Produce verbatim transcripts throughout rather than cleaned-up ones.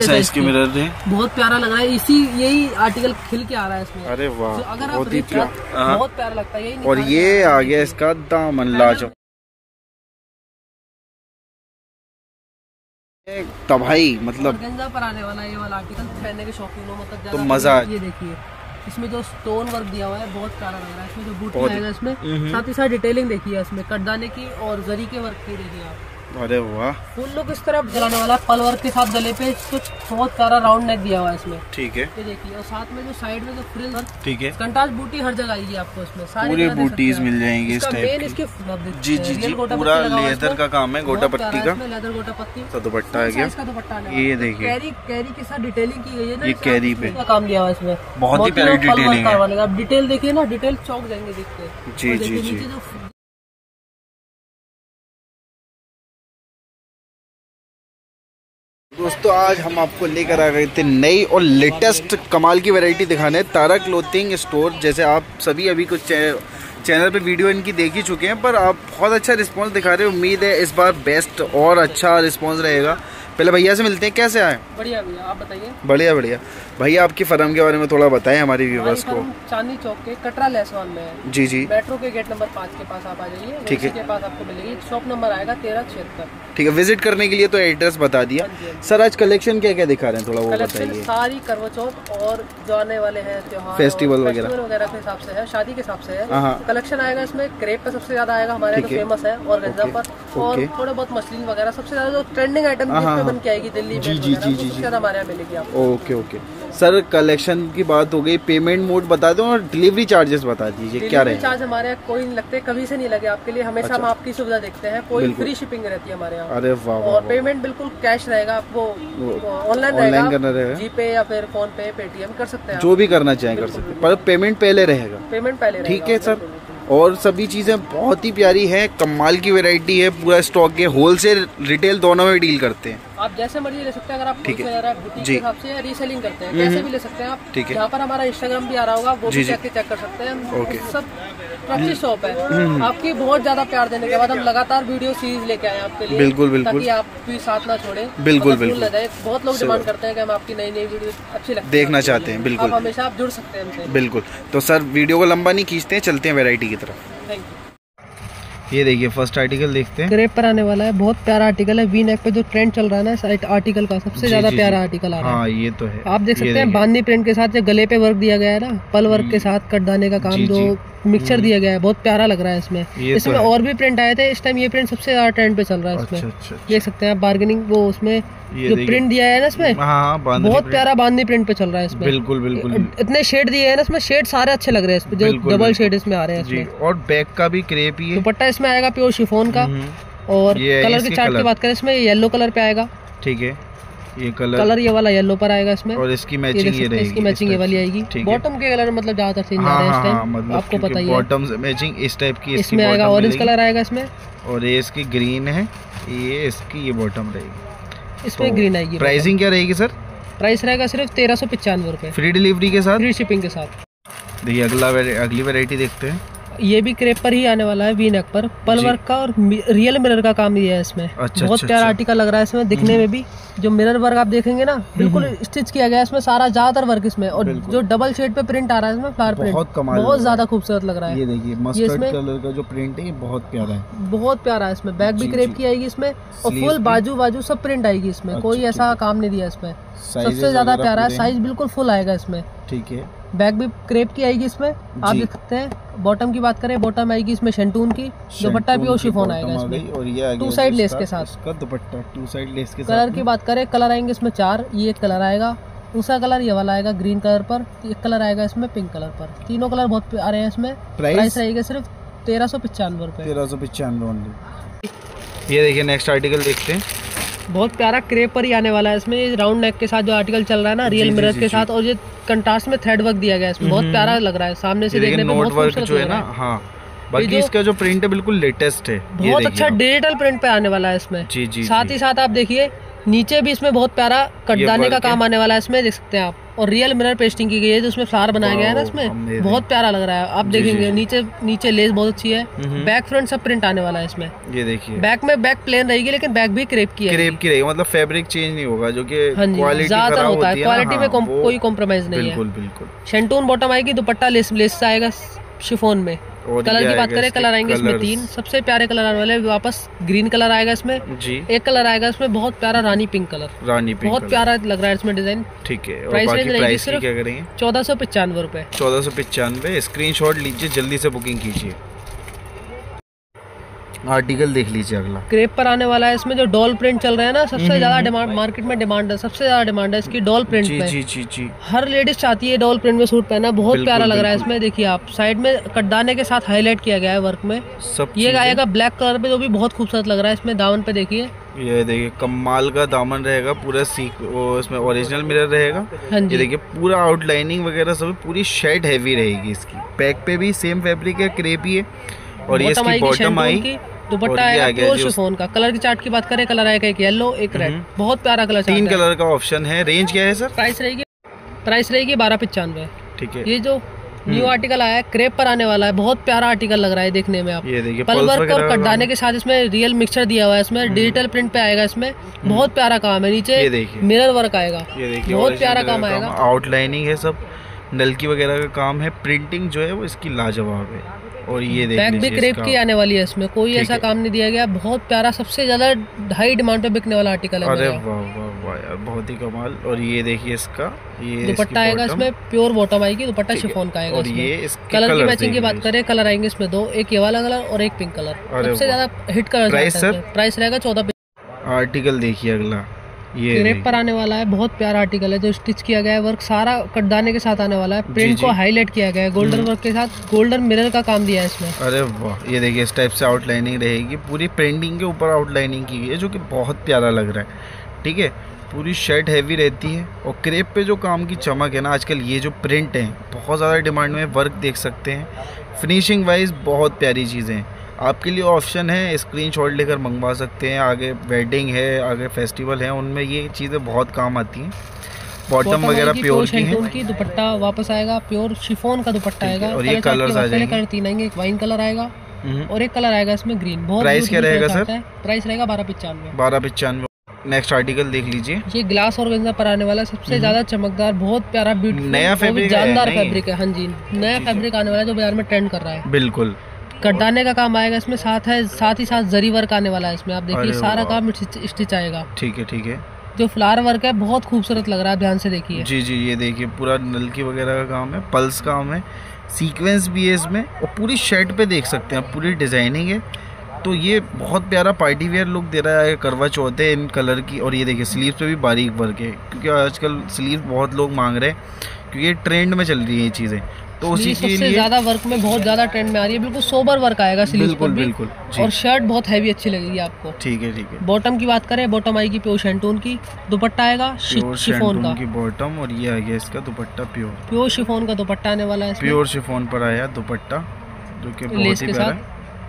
इसके मिरर है, बहुत प्यारा लग रहा है। इसी यही आर्टिकल खिल के आ रहा है इसमें। अरे वाह, तो अगर बहुत आप ही प्यारा, बहुत प्यारा लगता है। यही और ये आ गया इसका दामन लाजवाब तबाही, मतलब गंजा पर आने वाला ये वाला आर्टिकल पहनने के शौकीन हो मतलब तो मजा। ये देखिए इसमें जो स्टोन वर्क दिया हुआ है बहुत प्यारा लग रहा है। इसमें जो बूटी आएगा इसमें, साथ ही साथ डिटेलिंग देखिए इसमें, कटदाने की और जरी के वर्क की देखिए आप। अरे वाह, फुल लुक इस तरह जलाने वाला पल वर्क के साथ गले पे कुछ बहुत प्यारा राउंड नेक दिया हुआ है इसमें। ठीक है, ये देखिए, और साथ में जो साइड में जो फ्रिल वर्क, ठीक है, कंट्रास्ट बूटी हर जगह आएगी आपको इसमें, पूरी बूटीज मिल जाएंगी इस टाइप की। इसके जी जी जी, पूरा लेदर का काम है, गोटा पत्ती का लेदर गोटा पत्ती तो दुपट्टा है क्या, इसका दुपट्टा ये देखिए कैरी कैरी के साथ डिटेलिंग की गई है ना, ये कैरी पे काम दिया हुआ है इसमें, बहुत ही प्यारी डिटेलिंग है। आप डिटेल देखिए ना, डिटेल चौक जाएंगे देखते हैं। जी जी जी, दोस्तों आज हम आपको लेकर आ गए थे नई और लेटेस्ट कमाल की वैरायटी दिखाने तारा क्लोथिंग स्टोर। जैसे आप सभी अभी कुछ चैनल पे वीडियो इनकी देख ही चुके हैं, पर आप बहुत अच्छा रिस्पांस दिखा रहे हो। उम्मीद है इस बार बेस्ट और अच्छा रिस्पांस रहेगा। पहले भैया से मिलते हैं, कैसे आए? बढ़िया भैया, आप बताइए। बढ़िया बढ़िया भैया, आपकी फर्म के बारे में थोड़ा बताएं हमारे व्यूवर्स को। चांदनी चौक के कटरा लेसवान में है। जी जी, मेट्रो के गेट नंबर पाँच के पास आप आ जाइए, ठीक है, के पास आपको मिलेगी। शॉप नंबर आएगा तेरह छिहत्तर। ठीक है, विजिट करने के लिए तो एड्रेस बता दिया। सर आज कलेक्शन क्या क्या दिखा रहे हैं, थोड़ा वो बताइए। सारी करवा चौथ और जो आने वाले हैं त्योहार, फेस्टिवल वगैरह वगैरह के हिसाब से है, शादी के हिसाब से है। कलेक्शन आएगा इसमें, क्रेप पे सबसे ज्यादा आएगा हमारे यहाँ, फेमस है, और गंजा पर, और थोड़े बहुत मसलिन वगैरह सबसे ज्यादा जो ट्रेंडिंग आइटम बन के आएगी दिल्ली जी जी जी जी ज्यादा हमारे यहाँ मिलेगी आपको। ओके ओके सर, कलेक्शन की बात हो गई, पेमेंट मोड बता दो और डिलीवरी चार्जेस बता दीजिए क्या रहे। चार्ज हमारे यहाँ कोई नहीं लगते, कभी से नहीं लगे आपके लिए, हमेशा हम आपकी सुविधा देखते हैं, कोई फ्री शिपिंग रहती है हमारे यहाँ। अरे वाह, और पेमेंट बिल्कुल कैश रहेगा, आपको ऑनलाइन रहेगा, करना रहेगा, जीपे या फिर फोन पे पेटीएम कर सकते हैं, जो भी करना चाहें कर सकते हैं, पर पेमेंट पहले रहेगा। पेमेंट पहले, ठीक है सर। और सभी चीजें बहुत ही प्यारी है, कमाल की वैरायटी है, पूरा स्टॉक है, होलसेल रिटेल दोनों में डील करते हैं। आप जैसे मर्जी ले सकते हैं, अगर आप ठीक है बुटीक के हिसाब से रीसेलिंग करते हैं कैसे भी ले सकते हैं आप। ठीक है, यहाँ पर हमारा इंस्टाग्राम भी आ रहा होगा, वो भी चेक चेक कर सकते हैं। ओके, सब अच्छी शॉप है आपकी, बहुत ज्यादा प्यार देने के बाद हम लगातार वीडियो सीरीज लेके आए आपके लिए। बिल्कुल बिल्कुल, ताकि आप भी साथ ना छोड़े। बिल्कुल बिल्कुल, बहुत लोग डिमांड करते हैं कि हम आपकी नई नई वीडियो अच्छी लगती है देखना चाहते हैं। बिल्कुल, हमेशा आप जुड़ सकते हैं हमसे। बिल्कुल, तो सर वीडियो को लंबा नहीं खींचते हैं, चलते हैं वैरायटी की तरफ। Thank you. ये देखिए फर्स्ट आर्टिकल देखते हैं, क्रेप पर आने वाला है, बहुत प्यारा आर्टिकल है। वी नेक पे जो ट्रेंड चल रहा है ना आर्टिकल का, सबसे ज्यादा प्यारा आर्टिकल आ रहा है। हाँ, ये तो है, आप देख सकते हैं बांधनी प्रिंट के साथ जो गले पे वर्क दिया गया है ना, पल वर्क के साथ कटदाने का काम, जो मिक्सचर दिया गया है, बहुत प्यारा लग रहा है इसमें। इसमें तो और भी प्रिंट आए थे, इस टाइम ये प्रिंट सबसे ज्यादा ट्रेंड पे चल रहा है इसमें। देख सकते हैं आप बार्गेनिंग, वो उसमें जो प्रिंट दिया है ना इसमें, बहुत प्यारा बांधनी प्रिंट पे चल रहा है इसमें। बिल्कुल बिल्कुल, इतने शेड दिए हैं ना इसमें, शेड सारे अच्छे लग रहे हैं इसमें, जो डबल शेड इसमें आ रहे हैं इसमें। और बैक का भी क्रेप ही है, दुपट्टा इसमें आएगा प्योर शिफॉन का। और कलर के चार्ट की बात करें, इसमें येलो कलर पे आएगा। ठीक है, ये कलर कलर ये वाला येलो पर आएगा इसमें, और इसकी मैचिंग ये रहेगी, इसकी मैचिंग ये वाली आएगी। बॉटम के कलर मतलब ज्यादातर चेंज आ रहे हैं इस टाइम, आपको पता ही है। बॉटम से मैचिंग इस टाइप की इसमें आएगा, ऑरेंज कलर आएगा इसमें, और ये इसकी ग्रीन है, ये इसकी ये बॉटम रहेगी, इसमें ग्रीन आएगी। प्राइसिंग क्या रहेगी सर? प्राइस रहेगा सिर्फ तेरह सौ पचानवे रुपए, फ्री डिलीवरी के साथ, फ्री शिपिंग के साथ। देखिए अगला अगली वैरायटी देखते हैं, ये भी क्रेप पर ही आने वाला है, वी नेक पर, पल वर्क का और रियल मिरर का काम दिया है इसमें। अच्छा, बहुत अच्छा, प्यारा आर्टिकल लग रहा है इसमें दिखने में भी। जो मिरर वर्क आप देखेंगे ना, बिल्कुल स्टिच किया गया है इसमें, सारा ज्यादातर वर्क इसमें, और जो डबल शेड पे प्रिंट आ रहा है इसमें, फ्लावर प्रिंट, बहुत कमाल, बहुत ज्यादा खूबसूरत लग रहा है। ये देखिए मस्टर्ड कलर का जो प्रिंट है, बहुत प्यारा है, बहुत प्यारा है इसमें। बैक भी क्रेप की आएगी इसमें, और फुल बाजू बाजू सब प्रिंट आएगी इसमें, कोई ऐसा काम नहीं दिया इसमें। सबसे ज्यादा प्यारा है, साइज बिल्कुल फुल आएगा इसमें। ठीक है, बैक भी क्रेप की आएगी इसमें, आप देख सकते हैं। बॉटम की बात करें, बॉटम आएगी इसमें शैंटून की, दुपट्टा भी और शिफॉन आएगा इसमें, और ये टू साइड लेस के साथ इसका दुपट्टा, टू साइड लेस के साथ। कलर की बात करें, कलर आएंगे इसमें चार, ये एक कलर आएगा, दूसरा कलर ये वाला आएगा ग्रीन कलर पर, एक कलर आएगा इसमें पिंक कलर पर, तीनों कलर बहुत आ रहे हैं इसमें। प्राइस रहेगा सिर्फ तेरह सौ पचानवे रुपए, तेरह सौ पचानवे ओनली। ये देखिए नेक्स्ट आर्टिकल देखते हैं, बहुत प्यारा क्रेप पर ही आने वाला है इसमें, ये राउंड नेक के साथ जो आर्टिकल चल रहा है ना, रियल मिरर के साथ, और ये कंट्रास्ट में थ्रेड वर्क दिया गया है इसमें, बहुत प्यारा लग रहा है, सामने से देखने में बहुत खूबसूरत जो है ना। हाँ, बाकी इसका जो प्रिंट है बिल्कुल लेटेस्ट है, बहुत अच्छा डिजिटल प्रिंट पे आने वाला है इसमें। जी जी, साथ ही साथ आप देखिए नीचे भी इसमें बहुत प्यारा कटदाने का काम आने वाला है इसमें, देख सकते हैं आप। और रियल मिरर पेस्टिंग की गई है, जो इसमें फ्लावर बनाया गया है ना, इसमें बहुत प्यारा लग रहा है। आप देखेंगे नीचे नीचे लेस बहुत अच्छी है, बैक फ्रंट सब प्रिंट आने वाला है इसमें। ये देखिए बैक में बैक प्लेन रहेगी, लेकिन बैक भी क्रेप की है, क्रेप की रहेगी, मतलब फैब्रिक चेंज नहीं होगा, जो कि क्वालिटी ज्यादा होता है, क्वालिटी में कोई कॉम्प्रोमाइज नहीं है। बिल्कुल बिल्कुल। शेंटून बॉटम आएगी, दुपट्टा लेस लेस आएगा शिफॉन में। कलर की बात करें, कलर आएंगे इसमें तीन, सबसे प्यारे कलर आने वाले। वापस ग्रीन कलर आएगा इसमें जी, एक कलर आएगा इसमें बहुत प्यारा rani pink colour, rani pink बहुत प्यारा लग रहा है इसमें डिजाइन। ठीक है, प्राइस प्राइस क्या करेंगे? चौदह सौ पचानवे रुपए चौदह सौ पचानवे स्क्रीन शॉट लीजिए, जल्दी से बुकिंग कीजिए। आर्टिकल देख लीजिए अगला, क्रेप पर आने वाला है। इसमें जो डॉल प्रिंट चल रहा है ना, सबसे ज्यादा डिमांड मार्केट में डिमांड है, सबसे ज्यादा डिमांड है इसकी डॉल प्रिंट पे। जी जी जी हर लेडीज चाहती है डॉल प्रिंट में सूट पहना, बहुत प्यारा लग रहा है इसमें। देखिए आप, साइड में कटदाने के साथ हाईलाइट किया गया है वर्क में सब। ये आएगा ब्लैक कलर पे, जो भी बहुत खूबसूरत लग रहा है इसमें। दामन पे देखिए, ये देखिए कमाल का दामन रहेगा पूरा, सीक वो इसमें ओरिजिनल मिरर रहेगा। ये देखिए पूरा आउटलाइनिंग वगैरह सब, पूरी शेड हैवी रहेगी इसकी। बैक पे भी सेम फैब्रिक है, क्रेप ही है। और ये इसकी बॉटम आई, दुपट्टा आएगा प्योर शिफॉन का। कलर की चार्ट की बात करें, कलर आएगा एक येलो एक रेड, बहुत प्यारा कलर। तीन कलर का ऑप्शन है। रेंज क्या है सर? प्राइस रहेगी प्राइस रहेगी बारह पचानवे। ठीक है। ये जो न्यू आर्टिकल आया है, क्रेप पर आने वाला है, बहुत प्यारा आर्टिकल लग रहा है देखने में। आप ये देखिए पल वर्क और कटदाने के साथ इसमें रियल मिक्सचर दिया हुआ है इसमें, डिजिटल प्रिंट पे आएगा इसमें, बहुत प्यारा काम है। नीचे मिरर वर्क आएगा, बहुत प्यारा काम आएगा। आउटलाइनिंग है सब, नलकी वगैरह का काम है, प्रिंटिंग जो है वो इसकी लाजवाब है। और ये बैक भी क्रेप की आने वाली है इसमें, कोई ऐसा काम नहीं दिया गया, बहुत प्यारा, सबसे ज्यादा हाई डिमांड पे बिकने वाला आर्टिकल है। अरे वाह वाह वाह यार, बहुत ही कमाल। और ये देखिए इसका ये दुपट्टा आएगा इसमें, प्योर बॉटम आएगी, दुपट्टा शिफॉन का आएगा। और ये कलर की मैचिंग की बात करें, कलर आएंगे इसमें दो, एक ये वाला कलर और एक पिंक कलर, सबसे ज्यादा hit colour. Price sir? Price रहेगा चौदह। आर्टिकल देखिए अगला, ये क्रेप पर आने वाला है, बहुत प्यारा आर्टिकल है, जो स्टिच किया गया है, वर्क सारा कटदाने के साथ आने वाला है। प्रिंट को हाईलाइट किया गया है, गोल्डन वर्क के साथ गोल्डन मिरर का काम दिया है इसमें। अरे वाह, ये देखिए इस टाइप से आउटलाइनिंग रहेगी, पूरी प्रिंटिंग के ऊपर आउटलाइनिंग की गई है, जो कि बहुत प्यारा लग रहा है। ठीक है, पूरी शर्ट हैवी रहती है। और क्रेप पे जो काम की चमक है ना, आजकल ये जो प्रिंट है बहुत ज़्यादा डिमांड में, वर्क देख सकते हैं, फिनिशिंग वाइज बहुत प्यारी चीज़ें हैं। आपके लिए ऑप्शन है, स्क्रीनशॉट लेकर मंगवा सकते हैं। आगे वेडिंग है, आगे फेस्टिवल है, उनमें ये चीज़ें बहुत काम आती हैं। बॉटम वगैरह प्योर की है। की दुपट्टा वापस आएगा, प्योर शिफॉन का दुपट्टा आएगा। और ये कलर्स आ जाएंगे, कलर तीन आएंगे, एक वाइन कलर आएगा और एक कलर आएगा इसमें ग्रीन। बहुत प्राइस क्या रहेगा सर? प्राइस रहेगा बारह पचानवे बारह पचानवे नेक्स्ट आर्टिकल देख लीजिए, ये ग्लास ऑर्गेन्जा पर आने वाला, सबसे ज्यादा चमकदार, बहुत प्यारा, ब्यूटीफुल, नया फैब्रिक, जानदार फैब्रिक है। हाँ जी, नया फैब्रिक आने वाला है जो बाजार में ट्रेंड कर रहा है। बिल्कुल। कटदाने का काम आएगा इसमें, साथ है साथ ही साथ जरी वर्क आने वाला है इसमें। आप देखिए सारा काम स्टिच आएगा। ठीक है ठीक है। जो फ्लावर वर्क है बहुत खूबसूरत लग रहा है, ध्यान से देखिए। जी जी, ये देखिए पूरा नलकी वगैरह का काम है, पल्स काम है, सीक्वेंस भी है इसमें, और पूरी शर्ट पे देख सकते हैं, पूरी डिजाइनिंग है। तो ये बहुत प्यारा पार्टी वेयर लुक दे रहा है। करवा चौथ है इन कलर की। और ये देखिए स्लीव पे भी बारीक वर्क है, क्योंकि आजकल स्लीव बहुत लोग मांग रहे हैं, क्योंकि ये ट्रेंड में चल रही है ये चीज़ें। तो उसी के लिए ज्यादा वर्क में बहुत ज्यादा ट्रेंड में आ रही है, बिल्कुल सोबर वर्क आएगा स्लीव पर भी। बिल्कुल। और शर्ट बहुत हैवी अच्छी लगेगी आपको। ठीक है ठीक है। बॉटम की बात करें, बॉटम आएगी प्योर शेंटून की, दुपट्टा आएगा शिफॉन का की बॉटम, और ये आ गया इसका दुपट्टा प्योर प्योर शिफॉन का दुपट्टा आने वाला है। प्योर शिफॉन पर आया दुपट्टा, जो कि बहुत ही प्यारा है।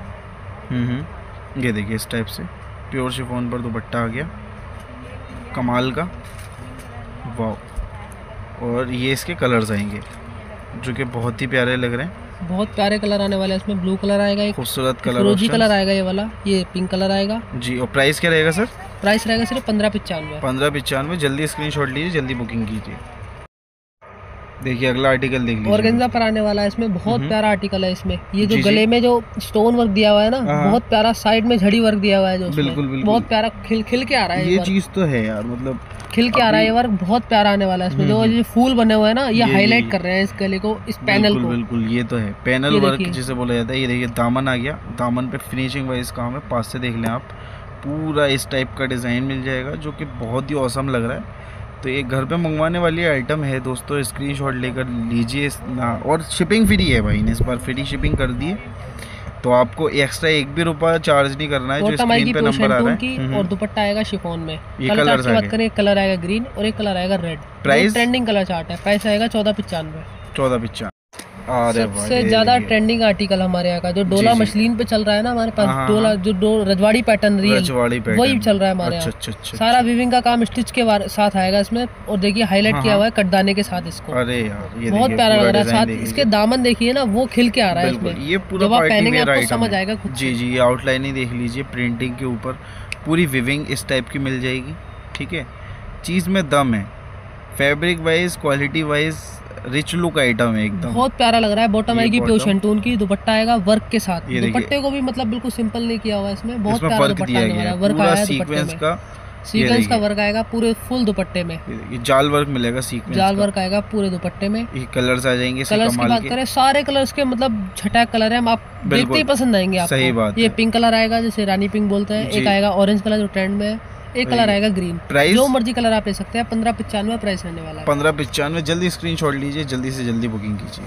हम्म हम्म, ये देखिए इस टाइप से प्योर शिफॉन पर दुपट्टा आ गया, कमाल का, वाह। और ये इसके कलर्स आएंगे जो कि बहुत ही प्यारे लग रहे हैं, बहुत प्यारे कलर आने वाले हैं इसमें। ब्लू कलर आएगा, एक खूबसूरत कलर, फिरोजी कलर आएगा ये वाला, ये पिंक कलर आएगा जी। और प्राइस क्या रहेगा सर? प्राइस रहेगा सिर्फ पंद्रह पचानवे पंद्रह पचानवे जल्दी स्क्रीनशॉट लीजिए, जल्दी बुकिंग कीजिए। देखिए अगला आर्टिकल देख लीजिए, ऑर्गेन्जा पर आने वाला है इसमें, बहुत प्यारा आर्टिकल है इसमें। ये जो गले में जो स्टोन वर्क दिया हुआ है ना, बहुत प्यारा, साइड में झड़ी वर्क दिया हुआ है जो, बिल्कुल बिल्कुल बहुत प्यारा खिल खिल के आ रहा है। ये चीज तो है यार, मतलब खिल के आ रहा है ये वर्क, बहुत प्यारा आने वाला है इसमें। जो ये फूल बने हुए हैं ना, ये हाईलाइट कर रहे हैं इस गले को, इस पैनल को। बिल्कुल, ये तो है पैनल वर्क जिसे बोला जाता है। ये देखिए दामन आ गया, दामन पे फिनिशिंग वाइज काम है, पास से देख लें आप, पूरा इस टाइप का डिज़ाइन मिल जाएगा, जो कि बहुत ही औसम लग रहा है। तो ये घर पे मंगवाने वाली आइटम है दोस्तों, स्क्रीनशॉट लेकर लीजिए ना। और शिपिंग फ्री है भाई ने इस बार, फ्री शिपिंग कर दी है, तो आपको एक्स्ट्रा एक भी रुपया चार्ज नहीं करना है। जो स्क्रीन पे नंबर आ रहा है। और दुपट्टा आएगा शिफॉन में। ये कलर की बात करें, एक कलर आएगा ग्रीन और एक कलर आएगा red. Price trending colour chart है, प्राइस आएगा चौदह पचानवे चौदह पचानवे सबसे ज्यादा ट्रेंडिंग आर्टिकल हमारे यहाँ का जो डोला मशीन पे चल रहा है ना हमारे पास, डोला जो डो रजवाड़ी पैटर्न रियल वही चल रहा है हमारे यहाँ। अच्छा, अच्छा, सारा वीविंग का काम स्टिच के साथ आएगा इसमें। और देखिए हाईलाइट किया हुआ है कटदाने के साथ इसको। अरे यार ये बहुत प्यारा लग रहा है। साथ इसके दामन देखिए ना वो खिल के आ रहा है इसमें। ये पूरा जब आप पहनेंगे आपको समझ आएगा खुद। जी जी, ये आउटलाइन ही देख लीजिए, प्रिंटिंग के ऊपर पूरी वीविंग इस टाइप की मिल जाएगी। ठीक है, चीज में दम है, fabric wise quality wise rich look item है एकदम। बहुत प्यारा लग रहा है। बॉटम आएगी प्योर शंटून की, दुपट्टा आएगा वर्क के साथ। दुपट्टे को भी मतलब बिल्कुल सिंपल नहीं किया हुआ है इसमें, बहुत प्यारा दुपट्टा आने वाला है। वर्क आया है सीक्वेंस का, सीक्वेंस का वर्क आएगा पूरे फुल दुपट्टे में। ये जाल वर्क मिलेगा, सीक्वेंस जाल वर्क आएगा पूरे दुपट्टे में। ये कलर्स आ जाएंगे। कलर्स की बात करें, सारे कलर्स के मतलब छटाक कलर है, आप देखते ही पसंद आएंगे आपको। सही बात। ये पिंक कलर आएगा जिसे रानी पिंक बोलते हैं, एक आएगा ऑरेंज कलर जो ट्रेंड में है, एक कलर आएगा ग्रीन। प्राइस जो मर्जी कलर आप ले सकते हैं। पंद्रह पचानवे प्राइस रहने वाला है। पंद्रह पचानवे। जल्दी स्क्रीनशॉट लीजिए, जल्दी से जल्दी बुकिंग कीजिए।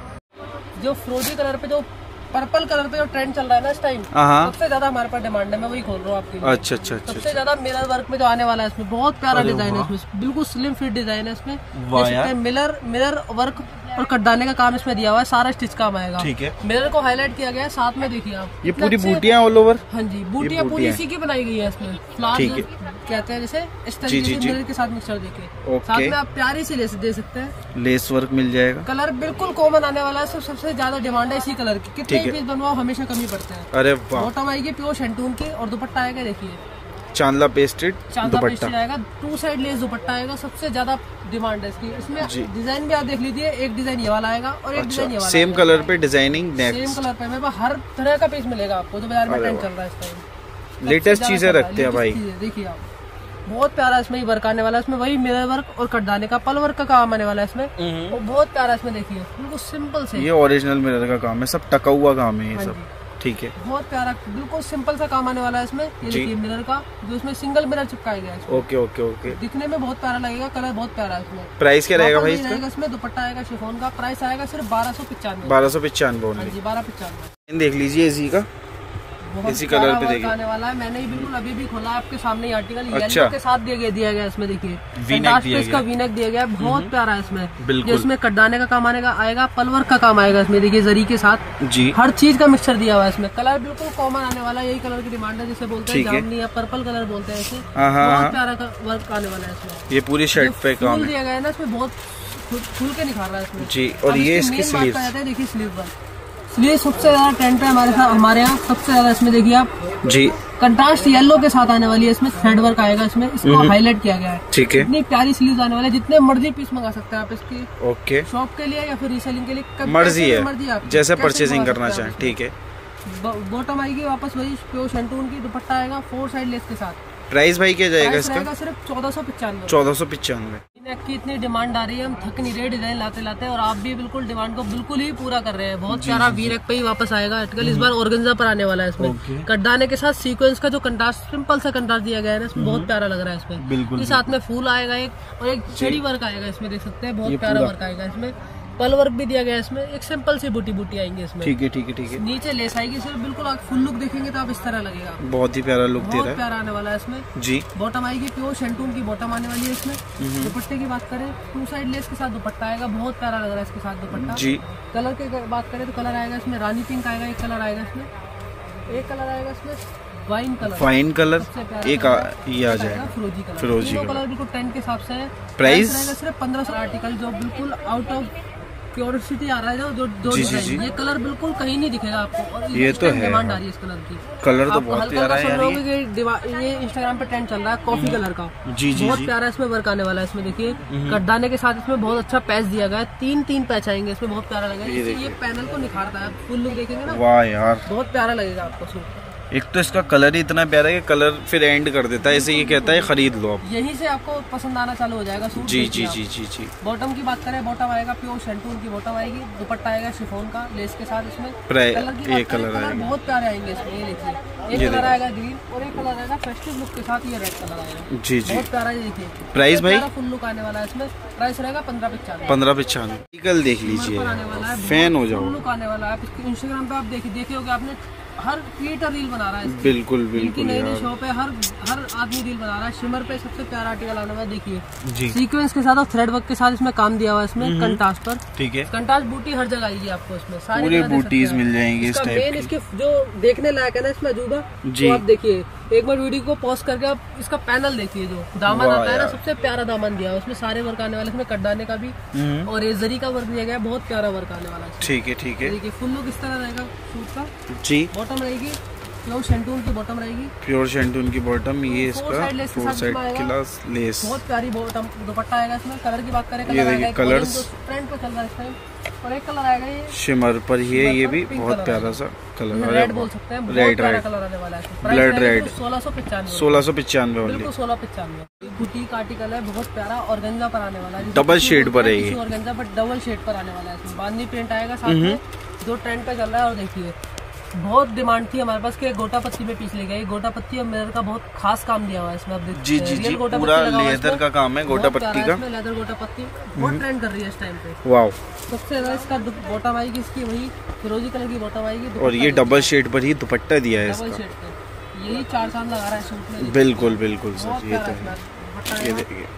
जो फ्रोजी कलर पे, जो पर्पल कलर पे जो ट्रेंड चल रहा है ना इस टाइम, सबसे ज्यादा हमारे पास डिमांड है। मैं वही खोल रहा हूँ आपके लिए। अच्छा अच्छा अच्छा। सबसे ज्यादा मिरर वर्क में जो आने वाला है इसमें, बहुत प्यारा डिजाइन है इसमें, बिल्कुल स्लिम फिट डिजाइन है इसमें। मिरर मिरर वर्क और कटदाने का काम इसमें दिया हुआ है, सारा स्टिच काम आएगा। ठीक है, मिरर को हाईलाइट किया गया है, साथ में देखिए आप ये पूरी बूटियां ऑल ओवर। हाँ जी, बूटियां पूरी इसी की बनाई गई है इसमें। फ्लावर कहते हैं जैसे इस तरीके से मिरर के साथ मिक्सचर देके, साथ में आप प्यारी सी लेस दे सकते हैं। लेस वर्क मिल जाएगा। कलर बिल्कुल कॉमन आने वाला है, सबसे ज्यादा डिमांड है इसी कलर की। कितने पीस बनवाओ हमेशा कमी पड़ते हैं। अरे वाह। बॉटम आएगी प्योर शंटून की और दुपट्टा आएगा देखिए चांदला पेस्टेड चांदला पेस्टेड आएगा। टू साइड लेस दुपट्टा आएगा, सबसे ज्यादा डिमांड है इसकी। इसमें डिजाइन भी आप देख लीजिए, एक डिजाइन ये वाला आएगा और एक डिजाइन ये वाला। सेम कलर पे डिजाइनिंग, सेम कलर पे मेरे पास हर तरह का पीस मिलेगा आपको जो बाजार में ट्रेंड चल रहा है इस टाइम। लेटेस्ट चीजें रखते हैं भाई। देखिए आप, बहुत प्यारा इसमें वर्क आने वाला है इसमें। वही मिरर वर्क और कटदाने का पल वर्क का काम आने वाला है इसमें, और बहुत प्यारा इसमें देखिए बिल्कुल सिंपल से। ये ओरिजिनल मिरर का काम है, सब टका हुआ काम है ये सब। ठीक है, बहुत प्यारा बिल्कुल सिंपल सा काम आने वाला है इसमें। ये देखिए मिरर का, जो इसमें सिंगल मिरर चिपकाया गया है। Okay okay okay. दिखने में बहुत प्यारा लगेगा, कलर बहुत प्यारा है इसमें। प्राइस क्या रहेगा भाई इसका? इसमें दुपट्टा आएगा शिफॉन का, प्राइस आएगा सिर्फ बारह सौ पचानवे। बारह सौ पचानवे जी, बारह पचानवे। देख लीजिए इसी का, इसी कलर पे देखिए आने वाला है। मैंने ही बिल्कुल अभी भी खोला है आपके सामने आर्टिकल। अच्छा। येलो के साथ दिया गया दिया गया इसमें देखिए, इसका वीनेक दिया गया, बहुत प्यारा है इसमें। इसमें कटदाने का काम आने आएगा, पलवर्क का काम आएगा इसमें देखिए, जरी के साथ जी हर चीज का मिक्सचर दिया हुआ है इसमें। कलर बिल्कुल कॉमन आने वाला है, यही कलर की डिमांड है, जिसे बोलते हैं जामनी या पर्पल कलर बोलते हैं इसे। बहुत प्यारा वर्क आने वाला है इसमें। ये पूरी शर्ट पे काम दिया गया है ना इसमें, बहुत खुल के निखार रहा है इसमें जी। और ये इसकी स्लीव है, देखिए स्लीव वर्क। ये सबसे ज्यादा ट्रेंड पे हमारे साथ हमारे यहाँ सबसे ज्यादा इसमें देखिए आप जी, कंट्रास्ट येलो के साथ आने वाली है इसमें। थ्रेड वर्क आएगा इसमें, इसको हाईलाइट किया गया है। ठीक है, इतनी प्यारी स्लीव्स आने वाली है, जितने मर्जी पीस मंगा सकते हैं आप इसकी। ओके, शॉप के लिए या फिर रीसेलिंग के लिए मर्जी है, मर्जी आप जैसे परचेजिंग करना चाहें। ठीक है, बॉटम आएगी वापस वही प्योर शंटून की, दुपट्टा आएगा फोर साइड लेस के साथ। प्राइस भाई क्या जाएगा इसका? सिर्फ चौदह सौ पचानवे। चौदह सौ पचानवे की इतनी डिमांड आ रही है, हम थक नहीं रहे डिजाइन लाते लाते, और आप भी बिल्कुल डिमांड को बिल्कुल ही पूरा कर रहे हैं। बहुत प्यारा वीनेक पे ही वापस आएगा आर्टिकल, इस बार ऑर्गेन्जा पर आने वाला है इसमें। कटदाने के साथ सीक्वेंस का जो कंट्रास्ट, सिंपल सा कंट्रास्ट दिया गया है ना इसमें, बहुत प्यारा लग रहा है इसमें। बिल्कुल साथ में फूल आएगा एक, और एक चेड़ी वर्क आएगा इसमें, देख सकते हैं बहुत प्यारा वर्क आएगा इसमें। पल वर्क भी दिया गया है इसमें, एक सिंपल सी बूटी बूटी आएंगे इसमें। ठीक है ठीक है ठीक है। नीचे लेस आएगी सिर्फ, बिल्कुल आप फुल लुक देखेंगे तो आप इस तरह लगेगा, बहुत ही प्यारा लुक दे रहा है, बहुत प्यारा आने वाला है इसमें जी। बॉटम आएगी प्योर शंटून की, बॉटम आने वाली है इसमें। दुपट्टे की बात करें, टू साइड लेस के साथ दुपट्टा आएगा, बहुत प्यारा लग रहा है इसके साथ दुपट्टा जी। कलर की बात करें तो कलर आएगा इसमें रानी पिंक आएगा, एक कलर आएगा इसमें, एक कलर आएगा इसमें वाइन कलर, वाइन कलर एक ये आ जाएगा फिरोजी कलर। फिरोजी कलर बिल्कुल ट्रेंड के हिसाब से है। प्राइस रहेगा सिर्फ पंद्रह सौ। आर्टिकल जो बिल्कुल आउट ऑफ प्योरिटी आ रहा है, जो जो जी, जी, जी। ये कलर बिल्कुल कहीं नहीं दिखेगा आपको, और ये तो है डिमांड आ रही है इस कलर की। कलर तो बहुत प्यारा है यार। ये इंस्टाग्राम पे ट्रेंड चल रहा है कॉफी कलर का, जी जी बहुत प्यारा इसमें वर्क आने वाला है इसमें। देखिए कटदाने के साथ इसमें बहुत अच्छा पैच दिया गया है, तीन तीन पैच आएंगे इसमें, बहुत प्यारा लगेगा। ये पैनल को निखारता है, फुल लुक देखेंगे ना, वाह यार बहुत प्यारा लगेगा आपको सूट। एक तो इसका कलर ही इतना प्यारा है कि कलर फिर एंड कर देता है, ऐसे ये कहता है खरीद लो आप, यहीं से आपको पसंद आना चालू हो जाएगा सूट। जी जी जी जी जी। बॉटम की बात करें, बॉटम आएगा प्योर शंटून की बॉटम आएगी, दुपट्टा आएगा शिफॉन का लेस के साथ इसमें। कलर की ये कलर, कलर बहुत प्यारे आएंगे इसमें, ये देखिए एक कलर आएगा ग्रीन, और एक कलर आएगा फेस्टिव लुक के साथ ये रेड कलर आएगा जी जी, बहुत प्यारा। ये देखिए प्राइस भाई फुल लुक आने वाला है इसमें, प्राइस रहेगा पंद्रह पचानवे। पंद्रह पचानवे कल देख लीजिए, फैन हो जाओ। लुक आने वाला है, इंस्टाग्राम पे आप देखिए देखे होगे आपने, हर क्रिएटर रील बना रहा है। बिल्कुल बिल्कुल नई नई शॉप है, हर हर आदमी रील बना रहा है। शिमर पे सबसे प्यारा आर्टिकल आने वाला है, देखिए सीक्वेंस के साथ और थ्रेड वर्क के साथ इसमें काम दिया हुआ है इसमें कंट्रास्ट पर। ठीक है, कंट्रास्ट बूटी हर जगह आएगी आपको इसमें, सारी बूटीज मिल जाएंगी इस टाइप की। इसके जो देखने लायक है ना इसमें अजूबा, तो आप देखिए एक बार वीडियो को पॉज करके आप इसका पैनल देखिए, जो दामन आता है ना सबसे प्यारा दामन दिया है उसमें, सारे वर्क आने वाले, इसमें कटदाने का भी और ये जरी का वर्क दिया गया है, बहुत प्यारा वर्क आने वाला है। ठीक है ठीक है, देखिए फुल लुक इस तरह रहेगा सूट का जी। बॉटम रहेगी प्योर शेंटून की बॉटम रहेगी, प्योर शेंटून की बॉटम। ये इसका फोर साइड क्लास लेस, बहुत प्यारी बॉटम दुपट्टा आएगा इसमें। कलर की बात करें, ये देखिए कलर्स ट्रेंड पे चल रहा है इस टाइम, और एक कलर आएगा ये शिमर पर, ये ये भी बहुत प्यारा सा कलर, रेड बोल सकते हैं, रेड रेड कलर आने वाला है, ब्लड रेड। सोलह सौ पचानवे सोलह सौ पचानवे बिल्कुल सोलह पचानवे बुटीक आर्टिकल है, बहुत प्यारा ऑर्गेन्जा पर आने वाला है, डबल शेड पर है ये ऑर्गेन्जा पर डबल शेड पर आने वाला है इसमें। बांधनी प्रिंट आएगा साथ में, जो ट्रेंड पे चल रहा है। और देखिए बहुत डिमांड थी हमारे पास के गोटा पत्ती में पीस ले गए, गोटा पत्ती और मिरर का बहुत खास काम दिया हुआ है इसमें। आप देखिए जी जी जी, पूरा लेदर का काम है गोटा पत्ती का, लेदर गोटा पत्ती बहुत ट्रेंड कर रही है इस टाइम पे। वाओ, सबसे ज्यादा इसका बॉटम आएगी इसकी वही फिरोजी कलर की बॉटम आएगी, और ये डबल शेड पर ही दुपट्टा दिया है इसका, शेड पे यही चार चांद लगा रहा है सूट में। बिल्कुल बिल्कुल सर, ये तो है, ये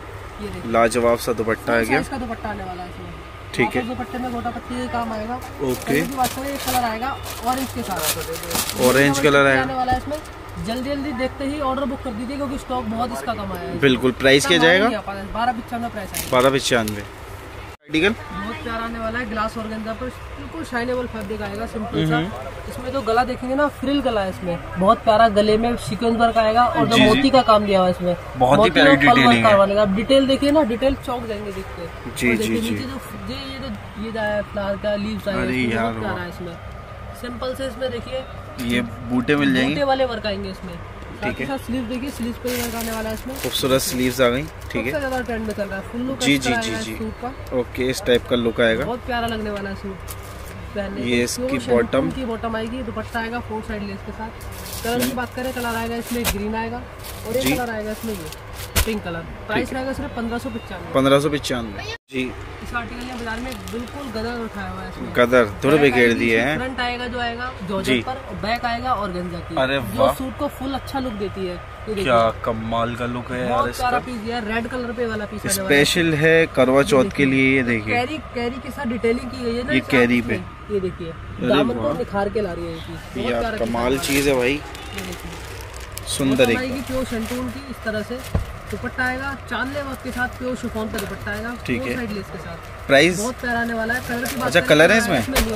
देखिए लाजवाब सा दुपट्टा है क्या, इसका दुपट्टा आने वाला है इसमें। ठीक है, दुपट्टे में गोटा पत्ती का काम आएगा। ओके, बात करें एक कलर आएगा ऑरेंज के साथ, ऑरेंज कलर आने वाला है इसमें। जल्दी जल्दी देखते ही ऑर्डर बुक कर दीजिए क्योंकि स्टॉक बहुत इसका कम आया है। बिल्कुल, प्राइस क्या जाएगा? बारह पचानवे प्राइस है, बारह पचानवे। आर्टिकल बहुत प्यारा आने वाला है, ग्लास ऑर्गेन्जा पर बिल्कुल शाइनेबल फैब्रिक आएगा, सिंपल सा। इसमें जो गला देखेंगे ना फ्रिल गला है इसमें, बहुत प्यारा गले में सीक्वेंस वर्क आएगा और जो मोती का काम दिया हुआ है इसमें, बहुत ही प्यारी डिटेलिंग है। आप डिटेल देखिए ना, डिटेल चौक जाएंगे देख के। जी जी जी, ये जो ये फ्लावर का लीव्स आएगा बहुत प्यारा है इसमें, सिंपल से। इसमें देखिए ये बूटे मिल जाएंगे, बूटे वाले वर्क आएंगे इसमें। ठीक है, स्लीव देखिए, स्लीव पे वर्क आने वाला है इसमें, खूबसूरत स्लीव्स आ गई। ठीक है, सबसे ज्यादा ट्रेंड में चल रहा है, फुल लुक जी जी जी जी, ओके, इस टाइप का लुक आएगा, बहुत प्यारा लगने वाला है सूट पहनने। ये इसकी बॉटम की बॉटम आएगी, दुपट्टा आएगा फोर साइड लेस के साथ। कलर की बात करें, कलर आएगा इसमें ग्रीन आएगा और एक कलर आएगा इसमें ये पिंक कलर। प्राइस रहेगा सिर्फ पंद्रह सौ पचानवे पंद्रह सौ पचानवे जी। इस आर्टिकल ने बाजार में बिल्कुल गदर उठाया हुआ है इसमें, गदर थोड़े बिखेर दिए हैं। फ्रंट आएगा जो आएगा जॉर्जेट पर, और बैक आएगा ऑर्गेन्जा की, अरे जो सूट को फुल अच्छा लुक देती है। क्या कमाल का लुक है यार इसका, पीस है रेड कलर पे वाला पीस स्पेशल है करवा चौथ के लिए। ये देखिए कैरी कैरी के साथ डिटेलिंग की गई है ना, ये कैरी पे, ये देखिए दामन को निखार के ला रही है यार, कमाल चीज है भाई, सुंदर है। प्योर शेंटून की इस तरह से दुपट्टा आएगा, चांदले वर्क के साथ प्योर शिफॉन का दुपट्टा आएगा, ठीक है, साइड लेस के साथ। प्राइस बहुत प्यारा आने वाला है। कलर की बात अच्छा कलर है इसमें,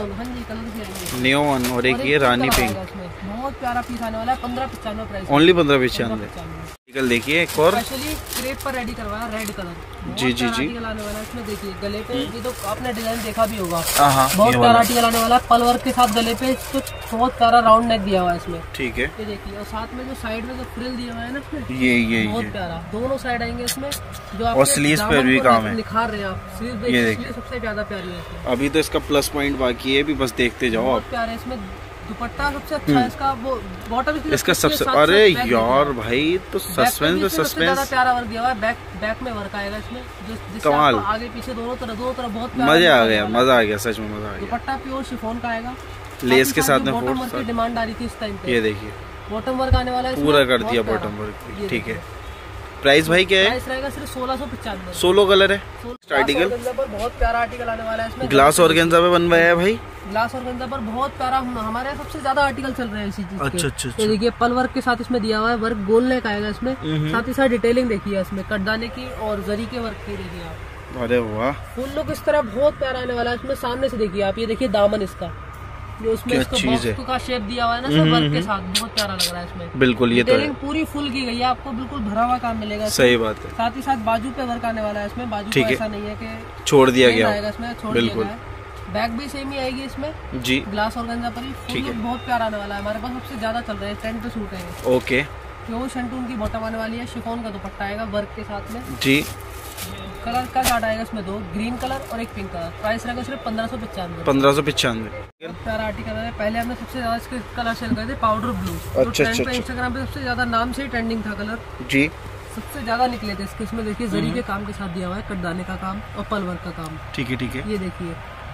नियोन और एक ये रानी पिंक, बहुत प्यारा पीस आने वाला है, पंद्रह पचानवे प्राइस, ओनली पंद्रह पचानवे। आर्टिकल देखिए एक और स्पेशली क्रेप पर रेडी करवाया, रेड कलर, जी जी जी, आने वाला है इसमें। देखिए गले पे ये तो आपने डिजाइन देखा भी होगा, बहुत प्यारा आर्टिकल आने वाला है, पल वर्क के साथ गले पे कुछ बहुत प्यारा राउंड नेक दिया हुआ है इसमें। ठीक है, ये देखिए, और साथ में जो साइड में जो फ्रिल दिया हुआ है ना इसमें, ये ये बहुत प्यारा, दोनों साइड आएंगे इसमें, जो और स्लीव्स पे भी काम है, निखार रहे हैं आप। स्लीव ये देखिए सबसे ज्यादा प्यारी है, अभी तो इसका प्लस पॉइंट बाकी है, भी बस देखते जाओ आप। प्यारे इसमें दुपट्टा सबसे अच्छा है इसका, वो बॉटम इसका सबसे, अरे यार भाई तो सस्पेंस पे सस्पेंस, प्यारा वर्क दिया हुआ है। बैक बैक में वर्क आएगा इसमें, कमाल, आगे पीछे दोनों तरफ दोनों तरफ बहुत मजा आ गया, मजा आ गया, सच में मजा आ गया। दुपट्टा प्योर शिफॉन का आएगा, लेस के साथ में बॉटम वर्क की डिमांड आ रही थी इस टाइम पे, ये देखिए बॉटम वर्क आने वाला है, पूरा कर दिया बॉटम वर्क। ठीक है, प्राइस भाई क्या है? प्राइस रहेगा सिर्फ सोलह सौ पचानवे। सोलो कलर है, आर्टिकल बहुत प्यारा आर्टिकल आने वाला है इसमें, ग्लास ऑर्गेन्जा पे बनवाया है भाई, ग्लास ऑर्गेन्जा पर बहुत प्यारा, हमारे यहाँ सबसे ज्यादा आर्टिकल चल रहे हैं इसी चीज के। अच्छा अच्छा, तो देखिए पल वर्क के साथ इसमें दिया हुआ है, वर्क गोल नेक आएगा इसमें, साथ ही साथ डिटेलिंग देखिए इसमें, कटदाने की और जरी के वर्क की देखिए आप। अरे वाह, फुल लुक इस तरह बहुत प्यारा आने वाला है इसमें। सामने से देखिए आप, ये देखिए दामन इसका, जो उसमें इसको बॉक्स का शेप दिया हुआ है ना सब वर्क के साथ, बहुत प्यारा लग रहा है इसमें। बिल्कुल, ये तो है, पूरी फुल की गई है, आपको बिल्कुल भरा हुआ काम मिलेगा। सही बात है। साथ ही साथ बाजू पे वर्क आने वाला है इसमें, बाजू को ऐसा नहीं है कि छोड़ दिया गया आएगा इसमें, छोड़ दिया गया है। बैक भी सेम ही आएगी इसमें जी, ग्लास ऑर्गेन्जा पर ही। ठीक है, बहुत प्यारा आने वाला है, हमारे पास सबसे ज्यादा चल रहे हैं, ट्रेंड पे सूट है। ओके, प्योर शेंटून की बॉटम आने वाली है, शिफॉन का दुपट्टा आएगा वर्क के साथ में जी। कलर का कार्ड आएगा इसमें, दो ग्रीन कलर और एक पिंक कलर। प्राइस रहेगा सिर्फ पंद्रह सौ पचानवे पंद्रह सौ पचानवे प्यारा आर्टिकल है। पहले हमने सबसे ज्यादा इसके कलर सेल करे थे, पाउडर ब्लू, अच्छा अच्छा, इंस्टाग्राम पे सबसे ज्यादा नाम से ट्रेंडिंग था कलर जी, सबसे ज्यादा निकले थे इसके। इसमें देखिए जरी के काम के साथ दिया हुआ है, कटदाने का काम और पल वर्क का काम। ठीक है ठीक है, ये देखिए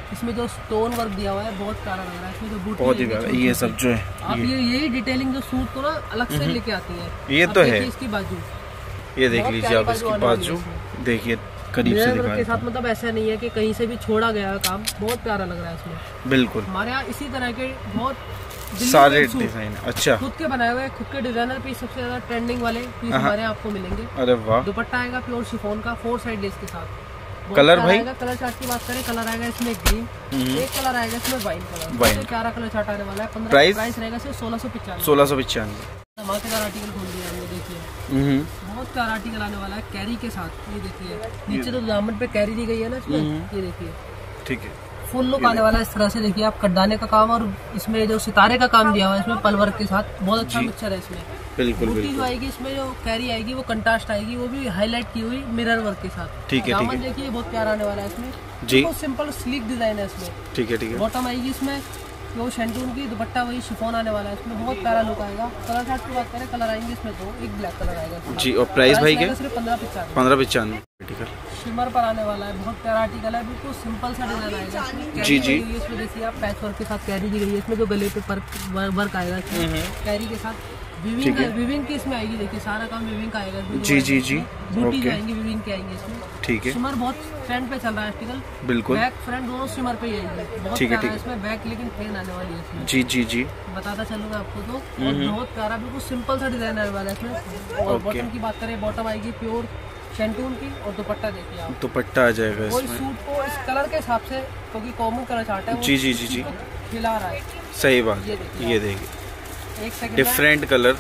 इसमें जो स्टोन वर्क दिया हुआ है बहुत प्यारा लग रहा है। इसमें जो बूटी बहुत ही प्यारा ये सब जो है आप ये यही डिटेलिंग जो सूट को ना अलग से लेके आती है। ये तो है इसकी बाजू, ये देख लीजिए आप इसकी बाजू देखिए करीब से दिखाएं के साथ, मतलब ऐसा नहीं है कि कहीं से भी छोड़ा गया है काम, बहुत प्यारा लग रहा है इसमें। बिल्कुल हमारे यहाँ इसी तरह के बहुत सारे डिजाइन अच्छा खुद के बनाए हुए खुद के डिजाइनर पीस सबसे ज्यादा ट्रेंडिंग वाले पीस हमारे यहाँ आपको मिलेंगे। अरे वाह। दुपट्टा आएगा प्योर शिफॉन का फोर साइड लेस के साथ। कलर भाई कलर चार्ट की बात करें, कलर आएगा इसमें ग्रीन, एक कलर आएगा इसमें वाइन कलर, वाइन प्यारा कलर चार्ट आने वाला है। प्राइस प्राइस रहेगा सिर्फ सोलह सौ पचानवे सोलह सौ पचानवे धमाकेदार आर्टिकल खोल दिया हमने, देखिए बहुत प्यारा आर्टिकल आने वाला है कैरी के साथ। ये देखिए नीचे तो दामन पे कैरी दी गई है ना इसमें, ये देखिए ठीक है फुल लुक आने वाला है इस तरह से। देखिए आप कटदाने का काम और इसमें जो सितारे का काम दिया हुआ है इसमें पल वर्क के साथ, बहुत अच्छा मिक्सचर है इसमें। बिल्कुल बिल्कुल जो आएगी इसमें जो कैरी आएगी वो कंट्रास्ट आएगी, वो भी हाईलाइट की हुई मिरर वर्क के साथ। ठीक है दामन देखिए बहुत प्यारा आने वाला है इसमें जी, बहुत सिंपल स्लीक डिजाइन है इसमें। ठीक है ठीक है बॉटम आएगी इसमें वो शैंटून की, दुपट्टा वही शिफॉन आने वाला है इसमें, बहुत प्यारा लुक आएगा। कलर चार्ट की बात करें, कलर आएंगे इसमें दो, एक ब्लैक कलर आएगा जी। और प्राइस भाई क्या? सिर्फ पंद्रह पचानवे पंद्रह पचानवे शिमर पर आने वाला है, बहुत प्यारा आर्टिकल है, बिल्कुल सिंपल सा डिजाइन आएगा जी जी। इसमें देखिए आप पैच वर्क के साथ कैरी दी गई है, इसमें जो गले पे वर्क आएगा कैरी के साथ। विविंग विविंग की इसमें आएगी, देखिए सारा काम विविंग का आएगा जी जी जी। बूटी जो आएंगी विविंग के आएंगे इसमें। ठीक है शिमर बहुत ट्रेंड पे चल रहा है आर्टिकल, बिल्कुल बैक फ्रंट दोनों शिमर पे ही आएगी, बहुत प्यारा है इसमें। बैक लेकिन प्लेन आने वाली है इसमें जी जी जी, बताता चलूंगा आपको तो। और बहुत प्यारा बिल्कुल सिंपल सा डिजाइन आने वाला है इसमें। और बॉटम की बात करें, बॉटम आएगी प्योर शैंटून की और दुपट्टा देखिए आप, दुपट्टा आ जाएगा इसमें। सूट को इस कलर के हिसाब से, क्योंकि कॉमन कलर चार्ट है जी जी जी जी खिला रहा है। सही बात, ये देखिए एक सेकंड डिफरेंट कलर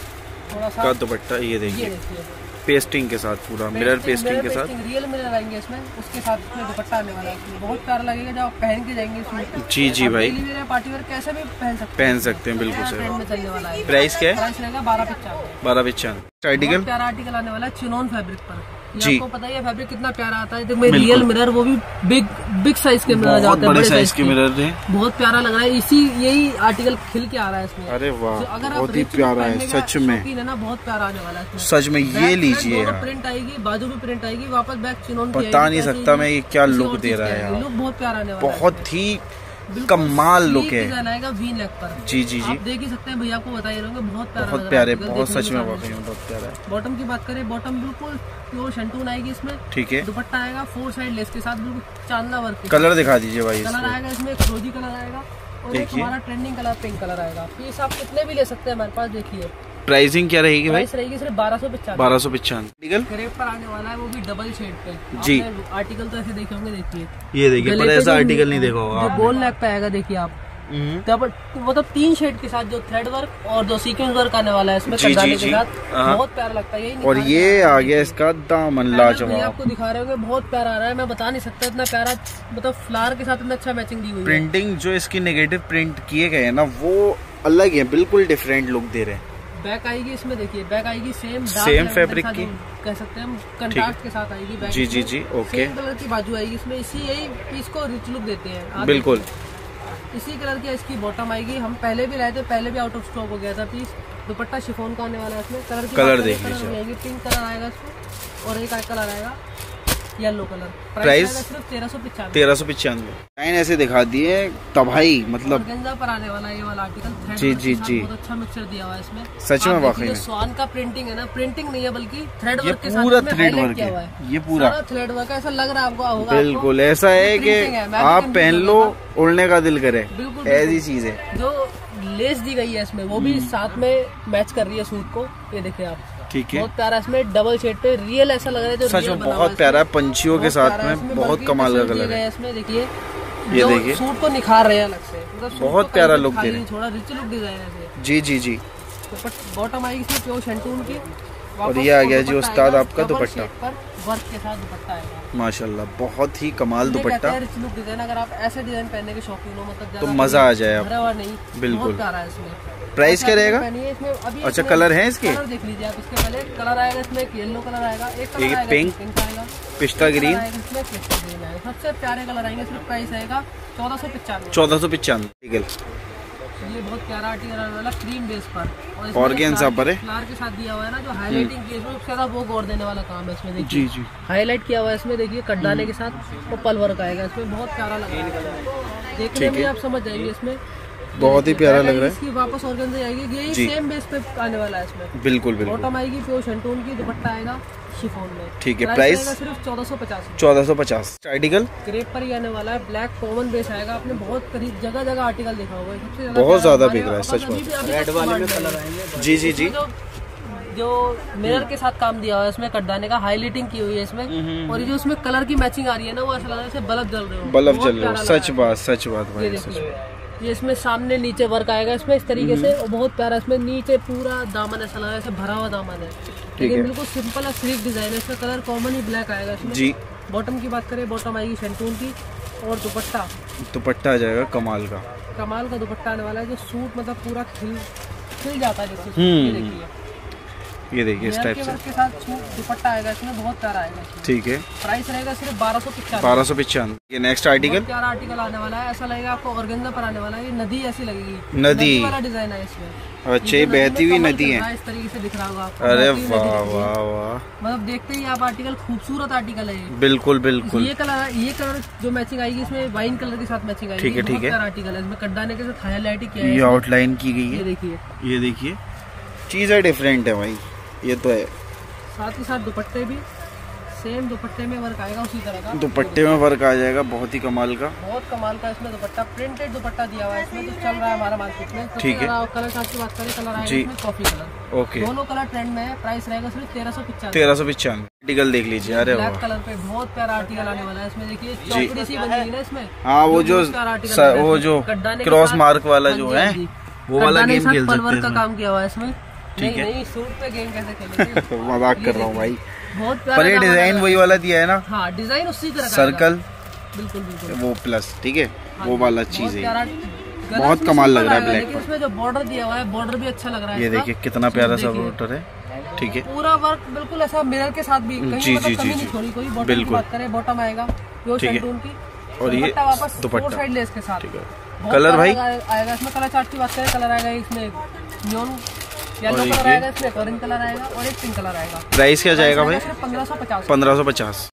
का दुपट्टा, ये देखिए पेस्टिंग के साथ, पूरा मिरर पेस्टिंग के साथ, रियल मिरर आएंगे इसमें, उसके साथ इसमें दुपट्टा आने वाला है इसमें, बहुत प्यारा लगेगा जब आप पहन के जाएंगे इसमें। जी जी भाई पार्टी वेयर कैसे भी पहन सकते पहन सकते हैं बिल्कुल सही में चलने वाला है। प्राइस क्या है? प्राइस रहेगा बारह पचानवे बारह पचानवे आर्टिकल प्यारा आर्टिकल आने वाला है चिनोन फैब्रिक पर। जी आपको पता है फैब्रिक कितना प्यारा आता है, देखो रियल मिरर, वो भी बिग बिग साइज के मिरर आते हैं, बड़े साइज के मिरर है, बहुत प्यारा लग रहा है। इसी यही आर्टिकल खिल के आ रहा है इसमें। अरे वाह, अगर बहुत ही प्यारा है सच में ना, बहुत प्यारा आने वाला है सच में। ये लीजिए प्रिंट आएगी, बाजू भी प्रिंट आएगी, वापस बैक चिनोन, बता नहीं सकता मैं ये क्या लुक दे रहा है, लुक बहुत प्यारा आने वाला है, बहुत ही कमाल लुक है। आएगा वी नेक पर जी जी जी, आप देख ही सकते हैं भैया, आपको बता ही रहोगे बहुत प्यारा, बहुत प्यारे, बहुत सच में बहुत प्यारा है। बॉटम की बात करें, बॉटम बिल्कुल प्योर शैंटून आएगी इसमें, ठीक है। दुपट्टा आएगा फोर साइड लेस के साथ, बिल्कुल चांदला वर्क। कलर दिखा दीजिए भाई। कलर आएगा इसमें फ्रोजी कलर आएगा और एक हमारा ट्रेंडिंग कलर पिंक कलर आएगा। पीस आप कितने भी ले सकते हैं हमारे पास, देखिए। प्राइसिंग क्या रहेगी भाई? प्राइस रहेगी सिर्फ बारह सौ पचानवे बारह सौ पचानवे क्रेप पर आने वाला है, वो भी डबल शेड पे जी। आर्टिकल तो ऐसे देखे होंगे, देखिए ये देखिए, पर ऐसा आर्टिकल नहीं देखा होगा, गोल नेक पे आएगा देखिए आप, मतलब तीन शेड के साथ जो थ्रेड वर्क और जो सीक्वेंस वर्क आने वाला है इसमें कंधाने के साथ, बहुत प्यारा लगता है। यही और ये आ गया इसका दामन लाजवाब, आपको दिखा रहे होंगे, बहुत प्यारा आ रहा है, मैं बता नहीं सकता इतना प्यारा, मतलब फ्लावर के साथ इतना अच्छा मैचिंग दी हुई है। प्रिंटिंग जो इसकी नेगेटिव प्रिंट किए गए हैं ना, वो अलग है, बिल्कुल डिफरेंट लुक दे रहे हैं। बैक आएगी इसमें, देखिए बैक आएगी सेम सेम फैब्रिक की, कह सकते हैं हम, कंट्रास्ट के साथ आएगी बैक जी जी जी ओके। सेम कलर की बाजू आएगी इसमें, इसी यही पीस को रिच लुक देते हैं बिल्कुल। इसी कलर की इसकी बॉटम आएगी, हम पहले भी लाए थे, पहले भी आउट ऑफ स्टॉक हो गया था पीस। दुपट्टा शिफॉन का आने वाला है इसमें। कलर की कलर देख लीजिए, पिंक कलर आएगा इसमें और एक कलर आएगा येलो कलर। प्राइस सिर्फ तेरह सौ पचानवे तेरह सौ पचानवे लाइन ऐसे दिखा दिए तबाही, मतलब ऑर्गेन्जा पर आने वाला ये वाला आर्टिकल जी जी जी, बहुत अच्छा मिक्सचर दिया हुआ है इसमें सच में। वाकई स्वान का प्रिंटिंग है ना, प्रिंटिंग नहीं है बल्कि थ्रेड वर्क के साथ पूरा थ्रेड वर्क है, ये पूरा थ्रेड वर्क है, ऐसा लग रहा है आपको, बिल्कुल ऐसा है कि आप पहन लो उड़ने का दिल करे, बिल्कुल ऐसी चीज है। जो लेस दी गई है इसमें वो भी साथ में मैच कर रही है सूट को, ये देखिए आप, ठीक है। बहुत प्यारा इसमें डबल शेड पे रियल ऐसा लग रहा है, जो सच में बहुत प्यारा है, पंछियों के साथ में बहुत कमाल का कलर है इसमें। देखिए ये देखिए सूट को निखार रहे हैं अलग से, मतलब बहुत प्यारा लुक दे रहे हैं, थोड़ा रिच लुक डिजाइन है जी जी जी। बॉटम आएगी इसमें प्योर शैंटून की, और ये आ गया जी उस्ताद आपका दुपट्टा, वर्क के साथ दुपट्टा आएगा माशाल्लाह, बहुत ही कमाल दुपट्टा। रिच लुक डिजाइन, अगर आप ऐसे डिजाइन पहनने के शौकीन हो, मतलब तो मजा आ जाए, नहीं बिल्कुल प्यारा है इसमें। प्राइस क्या रहेगा? इसमें अभी अच्छा कलर है इसके, कलर देख लीजिए आप, इसके पहले कलर आएगा इसमें, एक येलो कलर आएगा, एक कलर आएगा पिंक, पिंक आएगा, पिस्ता ग्रीन, इसमें पिस्ता ग्रीन आएगा, सबसे प्यारे कलर आएंगे। इसमें प्राइस आएगा चौदह सौ पचानवे चौदह सौ पचानवे ये बहुत प्यारा आर्टिकल आने वाला क्रीम बेस पर, ऑर्गेन्जा पर है, फ्लावर के साथ दिया हुआ है ना, जो हाईलाइटिंग की है उसके साथ वो गौर देने वाला काम है इसमें। देखिए जी जी हाईलाइट किया हुआ है इसमें, देखिए कटदाने के साथ वो पल वर्क आएगा इसमें, बहुत प्यारा लग रहा है, देखने में आप समझ जाएंगे इसमें, बहुत ही प्यारा लग रहा है। इसकी वापस ऑर्गेन्जा आएगी, यही सेम बेस पे आने वाला है इसमें। बिल्कुल बिल्कुल। बॉटम आएगी प्योर शेंटून की, दुपट्टा आएगा शिफॉन में। ठीक है, प्राइस सिर्फ चौदह सौ पचास चौदह सौ पचास आर्टिकल क्रेप पर ही आने वाला है। ब्लैक कॉमन बेस आएगा, आपने बहुत करीब जगह जगह आर्टिकल देखा होगा, सबसे ज्यादा बहुत ज्यादा बिक रहा है सच में। रेड वाले में कलर आएंगे। जी जी जी जो मिरर के साथ काम दिया हुआ है इसमें, कटदाने का हाईलाइटिंग की हुई है इसमें, और ये जो इसमें कलर की मैचिंग आ रही है ना, वो ऐसा लग रहा है जैसे बल्ब जल रहे हो, बल्ब जल रहे हो। सच बात सच बात भाई, सच बात। ये इसमें सामने नीचे वर्क आएगा इसमें इस तरीके से, और बहुत प्यारा इसमें नीचे पूरा दामन ऐसा लग रहा है जैसे भरा हुआ दामन है, लेकिन बिल्कुल सिंपल और स्लीक डिजाइन है। इसका कलर कॉमन ही ब्लैक आएगा इसमें जी। बॉटम की बात करें, बॉटम आएगी शेंटून की, और दुपट्टा दुपट्टा आ जाएगा कमाल का, कमाल का दुपट्टा आने वाला है, जो सूट मतलब पूरा खिल खिल जाता है जैसे। ये देखिए, ये देखिए इस टाइप से के साथ दुपट्टा आएगा इसमें, बहुत प्यारा आएगा। ठीक है, प्राइस रहेगा सिर्फ बारह सौ पचानवे बारह सौ पचानवे ये नेक्स्ट आर्टिकल प्यारा आर्टिकल आने वाला है, ऐसा लगेगा आपको ऑर्गेन्जा पर आने वाला है। ये नदी ऐसी लगेगी, नदी वाला डिजाइन है इसमें। अच्छे बहती हुई नदी है, इस तरीके से दिख रहा होगा। अरे वाह वाह वाह, मतलब देखते ही आप आर्टिकल, खूबसूरत आर्टिकल है ये। बिल्कुल बिल्कुल। ये कलर ये कलर जो मैचिंग आएगी इसमें, वाइन कलर के साथ मैचिंग आएगी। ठीक है ठीक है, आर्टिकल है इसमें, कटदाने के साथ हाईलाइट किया है, ये आउटलाइन की गई है। ये देखिए, ये देखिए चीजें डिफरेंट है भाई, ये तो है। साथ ही साथ दुपट्टे भी सेम दुपट्टे में वर्क आएगा उसी तरह का, दुपट्टे में वर्क आ जाएगा, बहुत ही कमाल का, बहुत कमाल का इसमें दुपट्टा, प्रिंटेड दुपट्टा दिया हुआ है इसमें, जो चल रहा है हमारा मार्केट में। ठीक है, कलर चार्ट की बात करें, कलर आएगा इसमें कॉफी कलर, ओके, दोनों कलर ट्रेंड में है। प्राइस रहेगा सिर्फ तेरह सौ पचानवे तेरह सौ पचानवे आर्टिकल देख लीजिए। अरे ब्लैक कलर पे बहुत प्यारा आर्टिकल आने वाला है इसमें, देखिए चौकड़ी सी बनी है ना इसमें। हाँ, वो जो वो जो क्रॉस मार्क वाला जो है, वो वाला गेम खेल सकते हैं, का काम किया हुआ है इसमें। नहीं नहीं, सूट पे गेम कैसे खेलेंगे, मजाक कर रहा हूँ भाई, बहुत पर ये डिजाइन वही वाला दिया है ना। हाँ, डिजाइन उसी तरह सर्कल, बिल्कुल बिल्कुल वो प्लस, ठीक है, वो वाला चीज है, बहुत कमाल लग रहा है ब्लैक पर। इसमें जो बॉर्डर दिया हुआ है, बॉर्डर भी अच्छा लग रहा है। ये देखिए कितना प्यारा सा बॉर्डर है, ठीक है, पूरा वर्क बिल्कुल ऐसा मिरर के साथ भी कहीं मतलब कमी नहीं छोड़ी कोई। बॉटम की बात करें, बॉटम आएगा प्योर शेंटून की, और ये वापस दुपट्टा साइड लेस के साथ। कलर भाई आएगा इसमें, कलर चार्ट की बात करें, कलर आएगा इसमें न्योन येलो कलर आएगा, इसमें ऑरेंज कलर आएगा, और एक पिंक कलर आएगा। प्राइस क्या जाएगा भाई? पंद्रह सौ पचास पंद्रह सौ पचास